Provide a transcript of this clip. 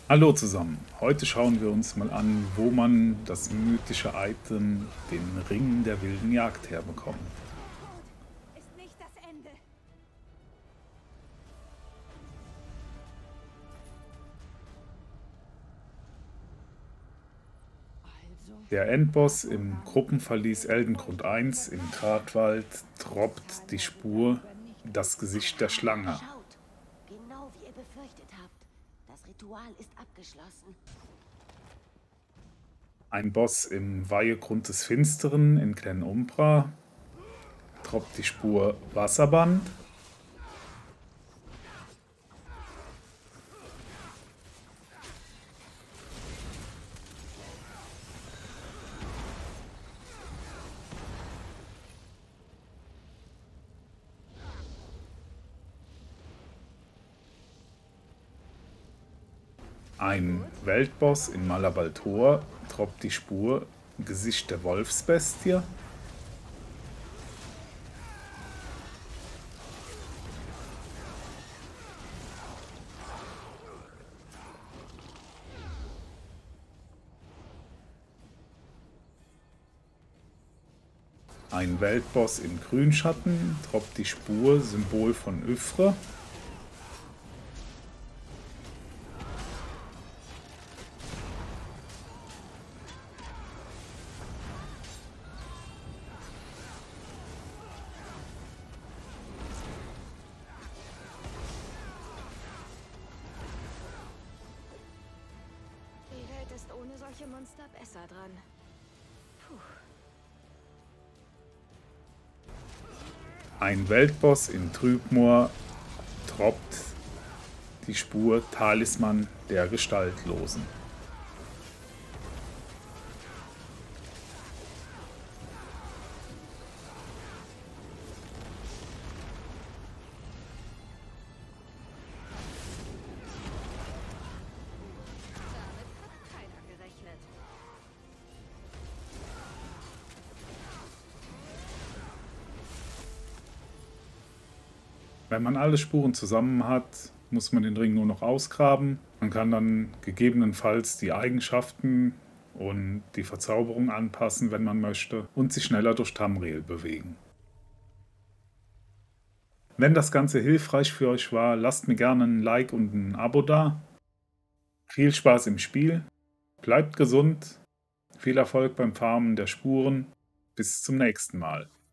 Hallo zusammen, heute schauen wir uns mal an, wo man das mythische Item, den Ring der wilden Jagd, herbekommt. Tod ist nicht das Ende. Der Endboss im Gruppenverlies Eldengrund 1 im Gratwald droppt die Spur, das Gesicht der Schlange. Schaut, genau wie ihr befürchtet habt. Das Ritual ist abgeschlossen. Ein Boss im Weihegrund des Finsteren in Glen Umbra droppt die Spur Wasserband. Ein Weltboss in Malabaltor droppt die Spur Gesicht der Wolfsbestie. Ein Weltboss im Grünschatten droppt die Spur Symbol von Yffre. Die Welt ist ohne solche Monster besser dran. Puh. Ein Weltboss in Trübmoor droppt die Spur Talisman der Gestaltlosen. Damit hat keiner gerechnet. Wenn man alle Spuren zusammen hat, muss man den Ring nur noch ausgraben. Man kann dann gegebenenfalls die Eigenschaften und die Verzauberung anpassen, wenn man möchte, und sich schneller durch Tamriel bewegen. Wenn das Ganze hilfreich für euch war, lasst mir gerne ein Like und ein Abo da. Viel Spaß im Spiel, bleibt gesund, viel Erfolg beim Farmen der Spuren. Bis zum nächsten Mal.